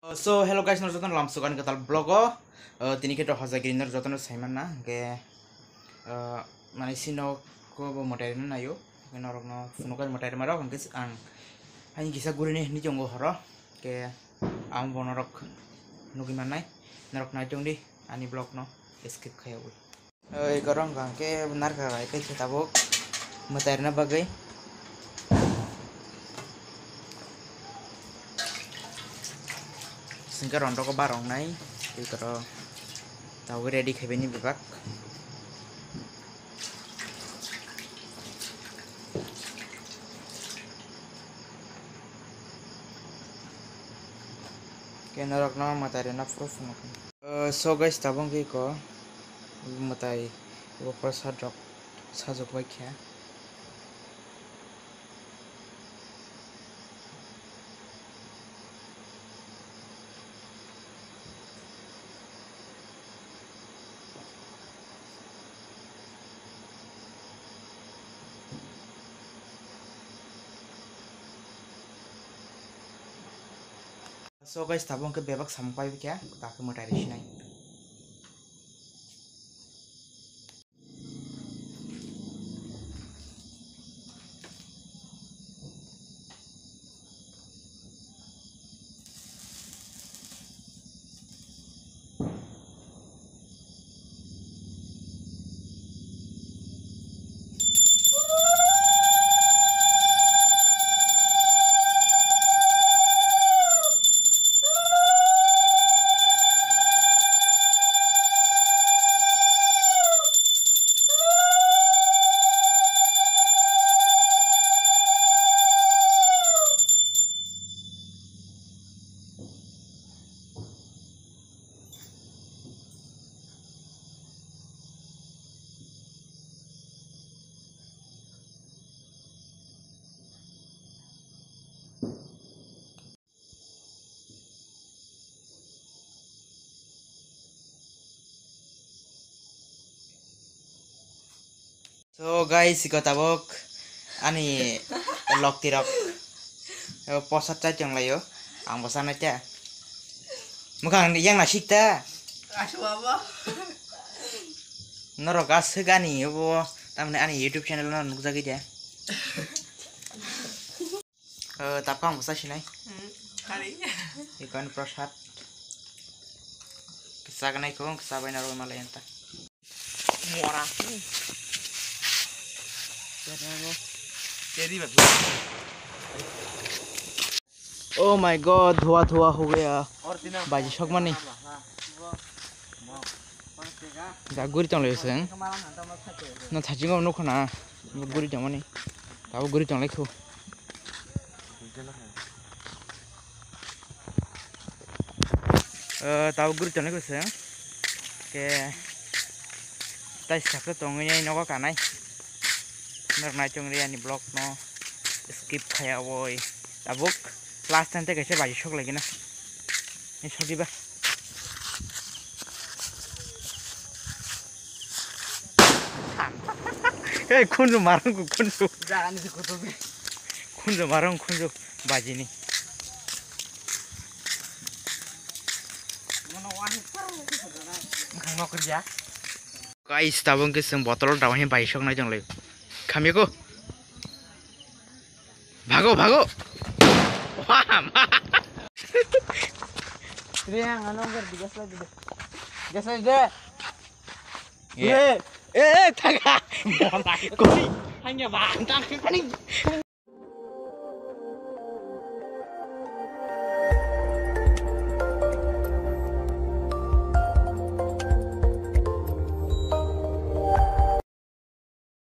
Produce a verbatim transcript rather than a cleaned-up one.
So hello guys, nor joton lamsukan katal blogo tini keto hazagiri nor joton saiman na ke mane sino ko bo motai na yo norok no funukan motai maro kan kes ang hani gisa guri ni ni jongo horo ke am bonorok nugi manai norok na jong di ani blog no skip khaya ui ei korong kan ke benar ka kai ke tabok motai na bagai singkar rondo ko barong nai di karo tahu ready kayak ini bebak kenarok no materi na proof no so guys tabong ki ko matai wo prasad rok sajok bai kya So guys tabong ke bebak sampai kya tak ke motai nai So guys, iko tabok ani lok tirok posat cha jong layo ang bosana cha mukhang yang nasik ta asu apa noro gas gani bo tamne ani YouTube channel no nukja gi ja eh tapang bosa sinai kali ikon prasad kisah kanai ko kisah baina ro malayanta mora Oh my god, धुआं धुआं हो गया बाजी शौक money गुरी चंगले से न थाचिंग न खना गुरी चंगमनी ताऊ गुरी चंगले खो ताऊ गुरी चंगले को से के ताई सकते तोंगे नगो कानाई नर नाइ चंगरे यानी ब्लॉग नो स्किप खाया वोई tabuk last time कैसे बाजी शौक लगी ना ये छोटी बा ए खुंजो मारंग को खुंजो jangan dikutubi खुंजो मारंग खुंजो बाजी नी mana wahid खांगो kerja guys tabung ke sem botol dawahnya बाजी शौक ना जंग ले खामी को भागो भागो yang anu ger digas lagi deh gas lagi deh eh eh taga kuri hanya bantang paling